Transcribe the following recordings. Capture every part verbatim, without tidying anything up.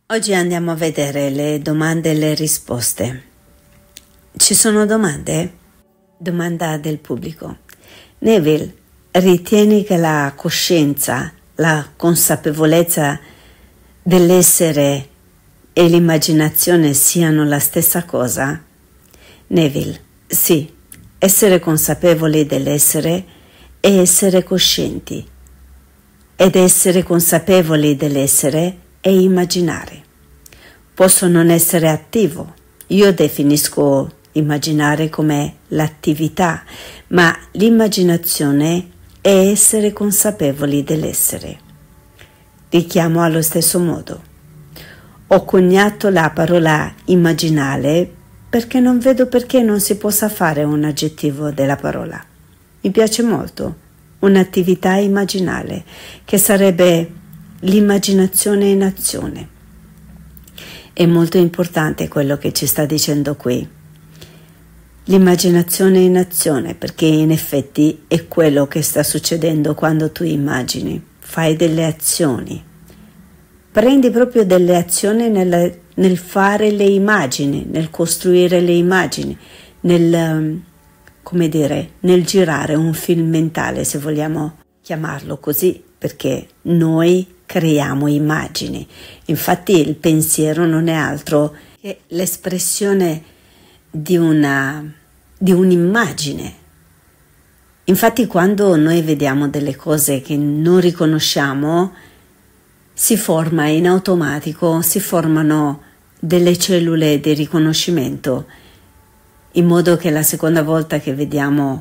Oggi andiamo a vedere le domande e le risposte. Ci sono domande? Domanda del pubblico. Neville, ritieni che la coscienza, la consapevolezza dell'essere e l'immaginazione siano la stessa cosa? Neville, sì, essere consapevoli dell'essere è essere coscienti, ed essere consapevoli dell'essere è immaginare. Posso non essere attivo. Io definisco immaginare come l'attività, ma l'immaginazione è essere consapevoli dell'essere. Richiamo allo stesso modo. Ho coniato la parola immaginare perché non vedo perché non si possa fare un aggettivo della parola. Mi piace molto un'attività immaginale, che sarebbe l'immaginazione in azione. È molto importante quello che ci sta dicendo qui. L'immaginazione in azione, perché in effetti è quello che sta succedendo quando tu immagini, fai delle azioni. Prendi proprio delle azioni nel, nel fare le immagini, nel costruire le immagini, nel, come dire, nel girare un film mentale, se vogliamo chiamarlo così, perché noi creiamo immagini. Infatti il pensiero non è altro che l'espressione di una di un'immagine. Infatti quando noi vediamo delle cose che non riconosciamo, si forma in automatico, si formano delle cellule di riconoscimento, in modo che la seconda volta che vediamo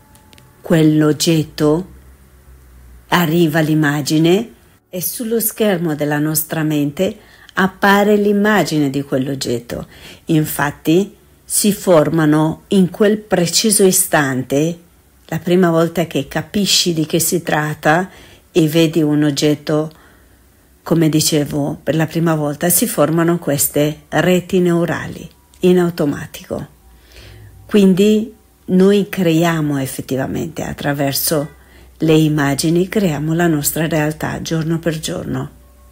quell'oggetto arriva l'immagine e sullo schermo della nostra mente appare l'immagine di quell'oggetto. Infatti si formano in quel preciso istante, la prima volta che capisci di che si tratta e vedi un oggetto, come dicevo, per la prima volta, si formano queste reti neurali in automatico. Quindi noi creiamo effettivamente attraverso le immagini, creiamo la nostra realtà giorno per giorno.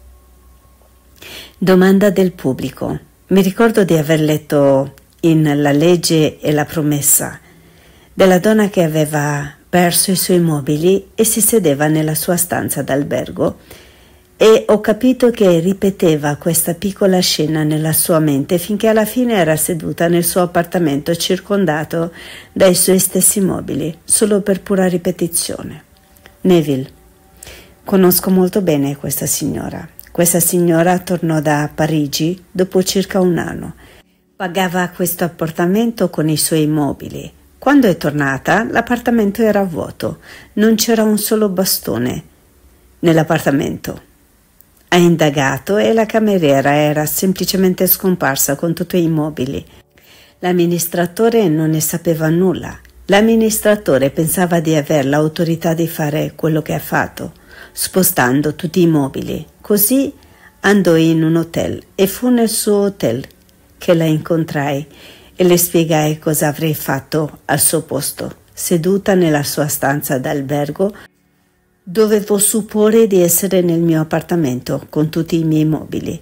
Domanda del pubblico. Mi ricordo di aver letto in La legge e la promessa della donna che aveva perso i suoi mobili e si sedeva nella sua stanza d'albergo, e ho capito che ripeteva questa piccola scena nella sua mente finché alla fine era seduta nel suo appartamento circondato dai suoi stessi mobili, solo per pura ripetizione. Neville, conosco molto bene questa signora. Questa signora tornò da Parigi dopo circa un anno. Pagava questo appartamento con i suoi mobili. Quando è tornata, l'appartamento era vuoto. Non c'era un solo bastone nell'appartamento. Ha indagato e la cameriera era semplicemente scomparsa con tutti i mobili. L'amministratore non ne sapeva nulla. L'amministratore pensava di avere l'autorità di fare quello che ha fatto, spostando tutti i mobili. Così andò in un hotel e fu nel suo hotel che la incontrai e le spiegai cosa avrei fatto al suo posto. Seduta nella sua stanza d'albergo, dovevo supporre di essere nel mio appartamento con tutti i miei mobili.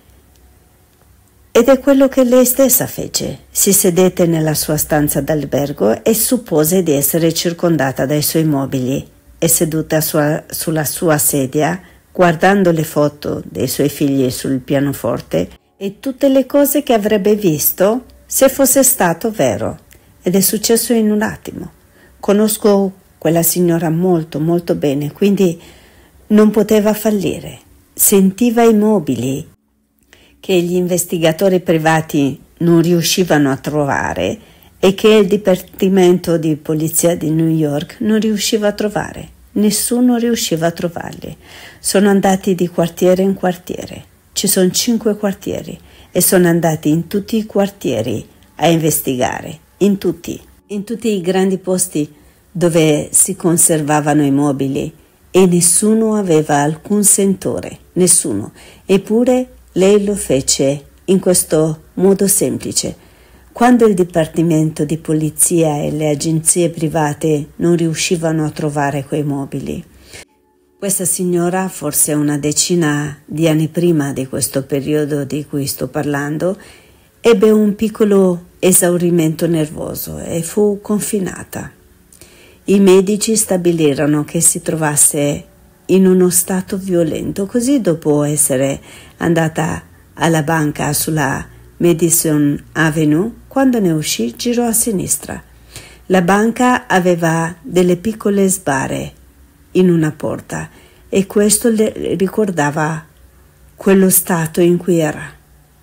Ed è quello che lei stessa fece. Si sedette nella sua stanza d'albergo e suppose di essere circondata dai suoi mobili e seduta sua, sulla sua sedia, guardando le foto dei suoi figli sul pianoforte e tutte le cose che avrebbe visto se fosse stato vero. Ed è successo in un attimo. Conosco quella signora molto molto bene, quindi non poteva fallire. Sentiva i mobili che gli investigatori privati non riuscivano a trovare e che il Dipartimento di Polizia di New York non riusciva a trovare. Nessuno riusciva a trovarli. Sono andati di quartiere in quartiere. Ci sono cinque quartieri e sono andati in tutti i quartieri a investigare, in tutti, in tutti i grandi posti dove si conservavano i mobili, e nessuno aveva alcun sentore, nessuno. Eppure lei lo fece in questo modo semplice. Quando il Dipartimento di Polizia e le agenzie private non riuscivano a trovare quei mobili, Questa signora, forse una decina di anni prima di questo periodo di cui sto parlando, ebbe un piccolo esaurimento nervoso e fu confinata. I medici stabilirono che si trovasse in uno stato violento, così dopo essere andata alla banca sulla Madison Avenue, quando ne uscì girò a sinistra. La banca aveva delle piccole sbarre in una porta e questo le ricordava quello stato in cui era.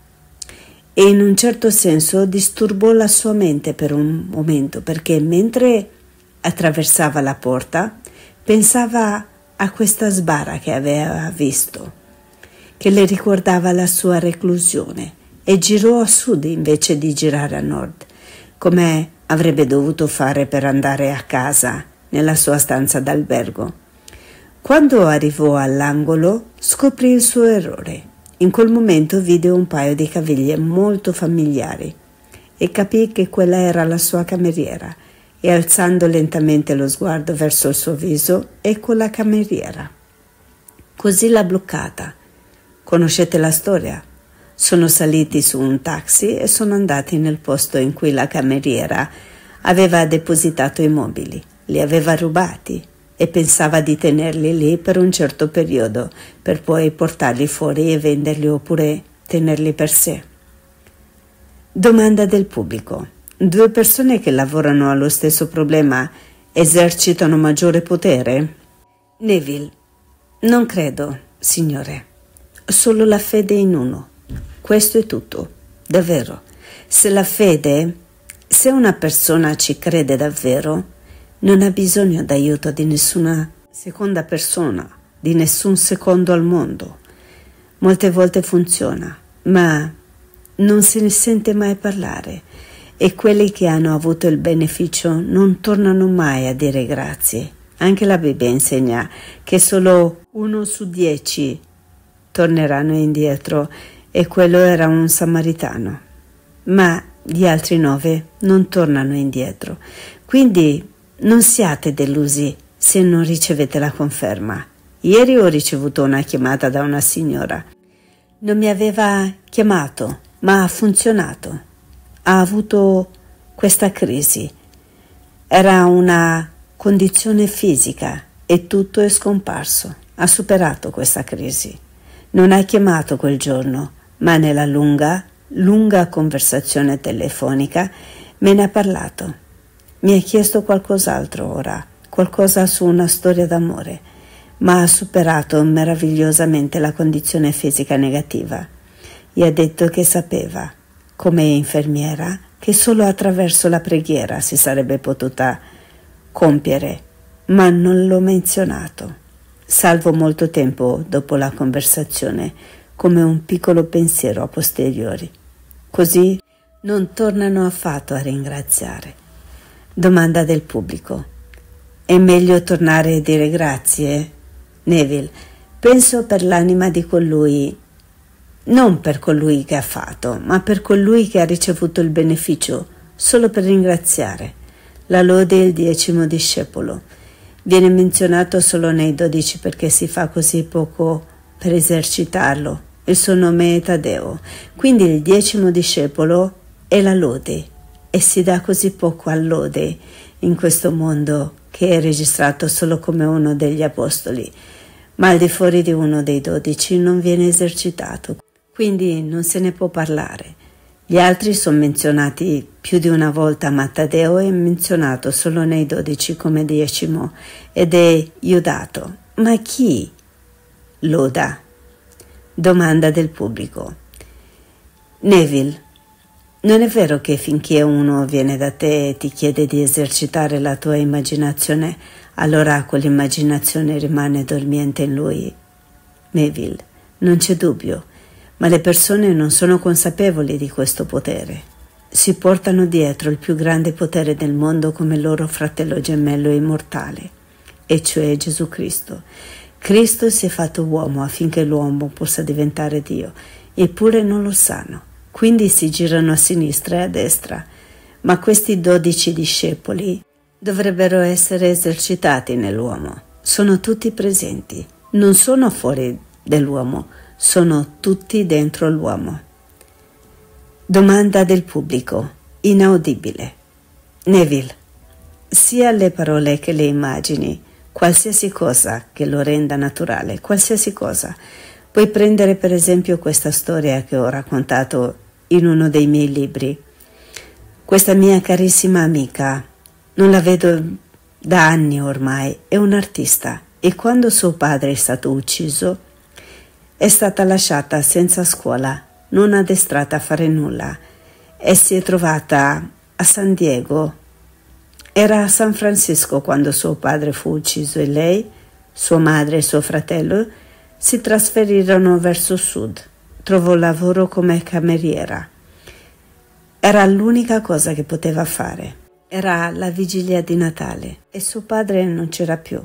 E in un certo senso disturbò la sua mente per un momento, perché mentre attraversava la porta pensava a questa sbarra che aveva visto, che le ricordava la sua reclusione, e girò a sud invece di girare a nord, come avrebbe dovuto fare per andare a casa nella sua stanza d'albergo. Quando arrivò all'angolo scoprì il suo errore. In quel momento vide un paio di caviglie molto familiari e capì che quella era la sua cameriera, e alzando lentamente lo sguardo verso il suo viso, ecco la cameriera. Così l'ha bloccata. Conoscete la storia? Sono saliti su un taxi e sono andati nel posto in cui la cameriera aveva depositato i mobili. Li aveva rubati e pensava di tenerli lì per un certo periodo, per poi portarli fuori e venderli oppure tenerli per sé. Domanda del pubblico. Due persone che lavorano allo stesso problema esercitano maggiore potere? Neville. Non credo, signore. Solo la fede in uno. Questo è tutto, davvero. Se la fede, se una persona ci crede davvero, non ha bisogno d'aiuto di nessuna seconda persona, di nessun secondo al mondo. Molte volte funziona, ma non se ne sente mai parlare, e quelli che hanno avuto il beneficio non tornano mai a dire grazie. Anche la Bibbia insegna che solo uno su dieci torneranno indietro, e quello era un samaritano, ma gli altri nove non tornano indietro. Quindi non siate delusi se non ricevete la conferma. Ieri ho ricevuto una chiamata da una signora. Non mi aveva chiamato, ma ha funzionato. Ha avuto questa crisi. Era una condizione fisica e tutto è scomparso. Ha superato questa crisi. Non ha chiamato quel giorno, ma nella lunga, lunga conversazione telefonica me ne ha parlato. Mi ha chiesto qualcos'altro ora, qualcosa su una storia d'amore, ma ha superato meravigliosamente la condizione fisica negativa. E ha detto che sapeva, come infermiera, che solo attraverso la preghiera si sarebbe potuta compiere, ma non l'ho menzionato, salvo molto tempo dopo la conversazione, come un piccolo pensiero a posteriori. Così non tornano affatto a ringraziare. Domanda del pubblico. È meglio tornare a dire grazie? Neville. Penso per l'anima di colui, non per colui che ha fatto, ma per colui che ha ricevuto il beneficio, solo per ringraziare. La lode è il decimo discepolo. Viene menzionato solo nei dodici perché si fa così poco per esercitarlo. Il suo nome è Taddeo, quindi il decimo discepolo è la lode, e si dà così poco al lode in questo mondo che è registrato solo come uno degli apostoli, ma al di fuori di uno dei dodici non viene esercitato, quindi non se ne può parlare. Gli altri sono menzionati più di una volta, ma Taddeo è menzionato solo nei dodici come decimo ed è lodato. Ma chi loda? Domanda del pubblico. Neville, non è vero che finché uno viene da te e ti chiede di esercitare la tua immaginazione, allora quell'immaginazione rimane dormiente in lui? Neville, non c'è dubbio, ma le persone non sono consapevoli di questo potere. Si portano dietro il più grande potere del mondo come loro fratello gemello immortale, e cioè Gesù Cristo. Cristo si è fatto uomo affinché l'uomo possa diventare Dio, eppure non lo sanno. Quindi si girano a sinistra e a destra. Ma questi dodici discepoli dovrebbero essere esercitati nell'uomo. sono tutti presenti, non sono fuori dell'uomo, sono tutti dentro l'uomo. Domanda del pubblico, inaudibile. Neville, sia le parole che le immagini, qualsiasi cosa che lo renda naturale, qualsiasi cosa. Puoi prendere per esempio questa storia che ho raccontato in uno dei miei libri. Questa mia carissima amica, non la vedo da anni ormai, è un'artista e quando suo padre è stato ucciso è stata lasciata senza scuola, non addestrata a fare nulla e si è trovata a San Diego. Era a San Francisco quando suo padre fu ucciso e lei, sua madre e suo fratello si trasferirono verso sud. Trovò lavoro come cameriera. Era l'unica cosa che poteva fare. Era la vigilia di Natale e suo padre non c'era più.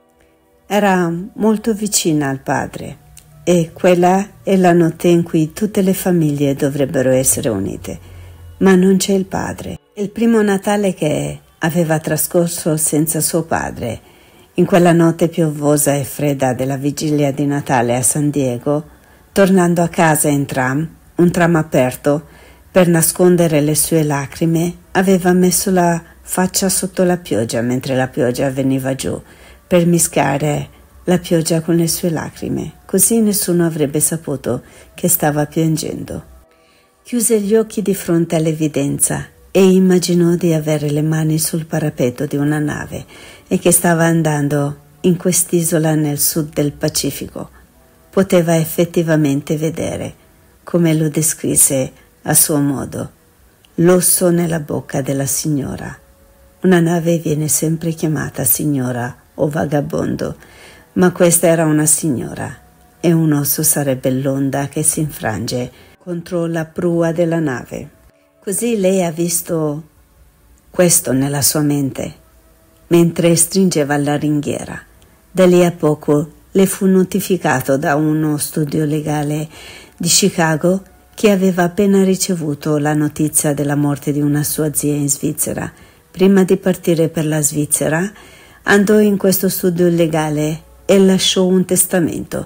Era molto vicina al padre e quella è la notte in cui tutte le famiglie dovrebbero essere unite, ma non c'è il padre. Il primo Natale che aveva trascorso senza suo padre, in quella notte piovosa e fredda della vigilia di Natale a San Diego, tornando a casa in tram, un tram aperto, per nascondere le sue lacrime, aveva messo la faccia sotto la pioggia mentre la pioggia veniva giù, per mischiare la pioggia con le sue lacrime, così nessuno avrebbe saputo che stava piangendo. Chiuse gli occhi di fronte all'evidenza e immaginò di avere le mani sul parapetto di una nave e che stava andando in quest'isola nel sud del Pacifico. Poteva effettivamente vedere, come lo descrisse a suo modo, l'osso nella bocca della signora. Una nave viene sempre chiamata signora o vagabondo, ma questa era una signora e un osso sarebbe l'onda che si infrange contro la prua della nave. Così lei ha visto questo nella sua mente, mentre stringeva la ringhiera. Da lì a poco le fu notificato da uno studio legale di Chicago che aveva appena ricevuto la notizia della morte di una sua zia in Svizzera. Prima di partire per la Svizzera, andò in questo studio legale e lasciò un testamento.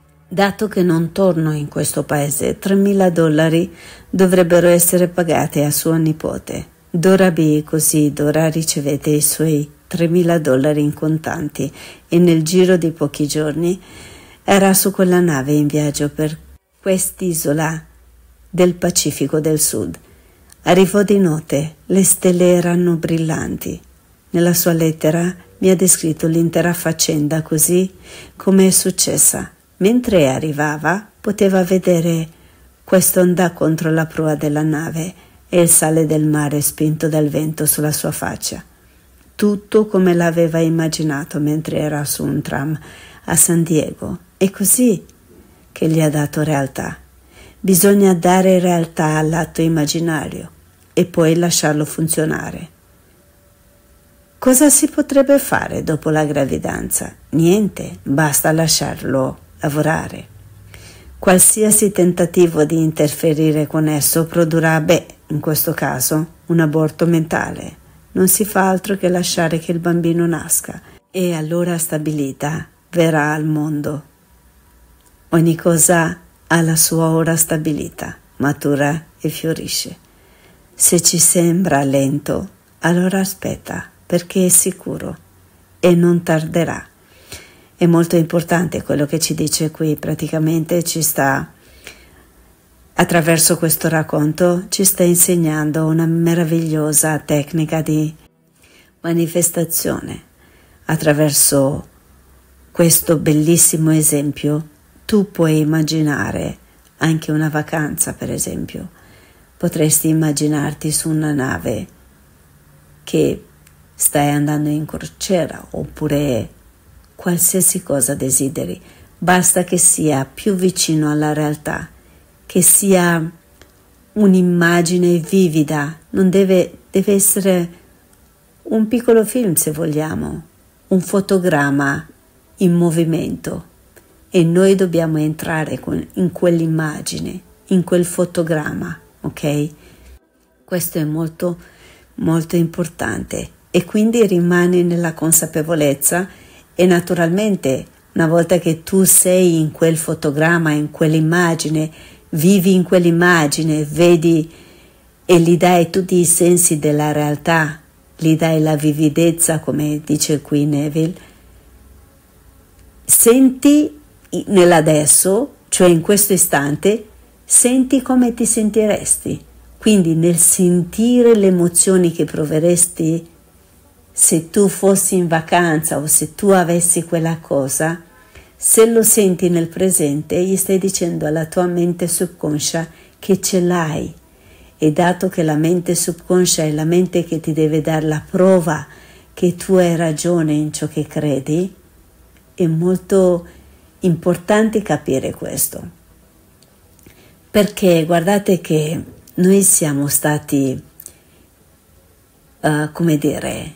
Dato che non torno in questo paese, tremila dollari dovrebbero essere pagati a sua nipote. Dora B. così Dora ricevette i suoi tremila dollari in contanti e nel giro di pochi giorni era su quella nave in viaggio per quest'isola del Pacifico del Sud. Arrivò di notte, le stelle erano brillanti. Nella sua lettera mi ha descritto l'intera faccenda così come è successa. Mentre arrivava, poteva vedere quest'onda contro la prua della nave e il sale del mare spinto dal vento sulla sua faccia. Tutto come l'aveva immaginato mentre era su un tram a San Diego. È così che gli ha dato realtà. Bisogna dare realtà all'atto immaginario e poi lasciarlo funzionare. Cosa si potrebbe fare dopo la gravidanza? Niente, basta lasciarlo lavorare. Qualsiasi tentativo di interferire con esso produrrà, beh, in questo caso, un aborto mentale. Non si fa altro che lasciare che il bambino nasca e allora stabilita verrà al mondo. Ogni cosa ha la sua ora stabilita, matura e fiorisce. Se ci sembra lento, allora aspetta, perché è sicuro e non tarderà. È molto importante quello che ci dice qui, praticamente ci sta, attraverso questo racconto, ci sta insegnando una meravigliosa tecnica di manifestazione. Attraverso questo bellissimo esempio, tu puoi immaginare anche una vacanza, per esempio. Potresti immaginarti su una nave che stai andando in crociera oppure qualsiasi cosa desideri, basta che sia più vicino alla realtà, che sia un'immagine vivida, non deve, deve essere un piccolo film se vogliamo, un fotogramma in movimento e noi dobbiamo entrare con, in quell'immagine, in quel fotogramma, ok? Questo è molto molto importante e quindi rimani nella consapevolezza E naturalmente, una volta che tu sei in quel fotogramma, in quell'immagine, vivi in quell'immagine, vedi e gli dai tutti i sensi della realtà, gli dai la vividezza, come dice qui Neville, senti nell'adesso, cioè in questo istante, senti come ti sentiresti. Quindi nel sentire le emozioni che proveresti se tu fossi in vacanza o se tu avessi quella cosa, se lo senti nel presente, gli stai dicendo alla tua mente subconscia che ce l'hai. E dato che la mente subconscia è la mente che ti deve dare la prova che tu hai ragione in ciò che credi, è molto importante capire questo. Perché guardate che noi siamo stati, uh, come dire,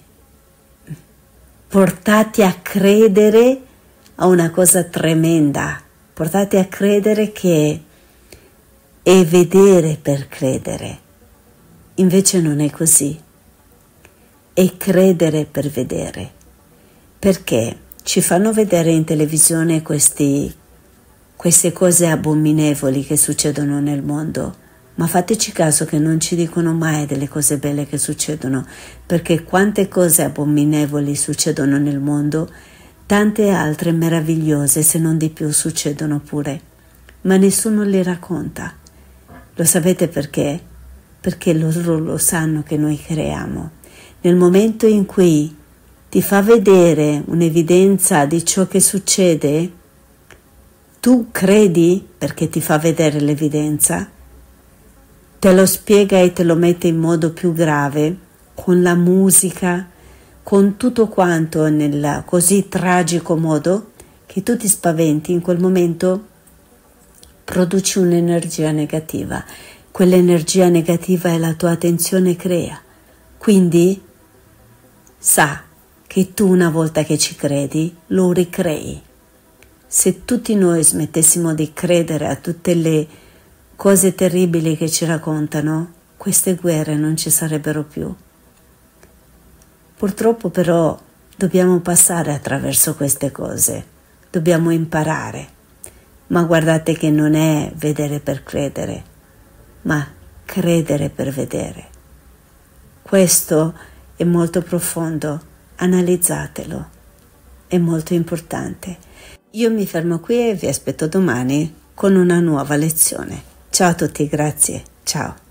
portati a credere a una cosa tremenda, portati a credere che è vedere per credere. Invece non è così, è credere per vedere. Perché ci fanno vedere in televisione questi, queste cose abominevoli che succedono nel mondo, ma fateci caso che non ci dicono mai delle cose belle che succedono, perché quante cose abominevoli succedono nel mondo, tante altre meravigliose, se non di più, succedono pure, ma nessuno le racconta. Lo sapete perché? Perché loro lo sanno che noi creiamo. Nel momento in cui ti fa vedere un'evidenza di ciò che succede, tu credi perché ti fa vedere l'evidenza, te lo spiega e te lo mette in modo più grave, con la musica, con tutto quanto nel così tragico modo, che tu ti spaventi. In quel momento produci un'energia negativa. Quell'energia negativa è la tua attenzione crea. Quindi sa che tu una volta che ci credi lo ricrei. Se tutti noi smettessimo di credere a tutte le cose terribili che ci raccontano, queste guerre non ci sarebbero più. Purtroppo però dobbiamo passare attraverso queste cose, dobbiamo imparare, ma guardate che non è vedere per credere, ma credere per vedere. Questo è molto profondo, analizzatelo, è molto importante. Io mi fermo qui e vi aspetto domani con una nuova lezione. Ciao a tutti, grazie, ciao.